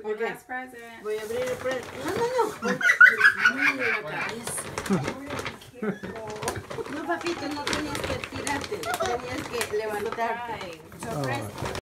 Okay. Last present. Voy a abrir el presente. No. No, papito, no tenías que tirarte. Tenías que levantarte. Sorpresa.